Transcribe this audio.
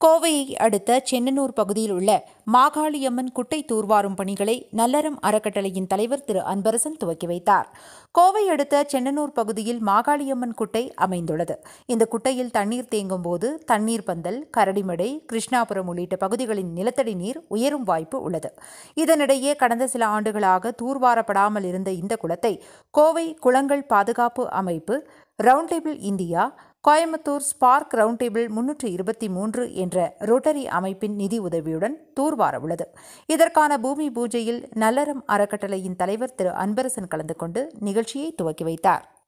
கோவையை அடுத்த சென்னனூர் பகுதியில் உள்ள மாகாளியம்மன் குட்டை தூர்வாரும் பணிகளை நல்லறம் அறக்கட்டளையின் தலைவர் திரு அன்பரசன் துவக்கி வைத்தார். கோவை அடுத்த சென்னனூர் பகுதியில் மாகாளியம்மன் குட்டை அமைந்துள்ளது. இந்த குட்டையில் தண்ணீர் தேங்கும் போது தண்ணீர் பந்தல், கரடிமடை, கிருஷ்ணாபுரம் உள்ளிட்ட பகுதிகளின் நிலத்தடி நீர் உயரும் வாய்ப்பு உள்ளது. இதனிடையே கடந்த சில ஆண்டுகளாக தூர்வாரப்படாமல் இருந்த இந்த குளத்தை கோவை குளங்கள் பாதுகாப்பு அமைப்பு, round table India, Coimbatore spark round table 323 என்ற ரோட்டரி அமைப்பின் நிதி உதவியுடன் தூர்வார உள்ளது. இதற்கான பூமி பூஜையில் நல்லறம் அறக்கட்டளையின் தலைவர் திரு அன்பரசன் கலந்து கொண்டு நிகழ்ச்சியை துவக்கி வைத்தார்.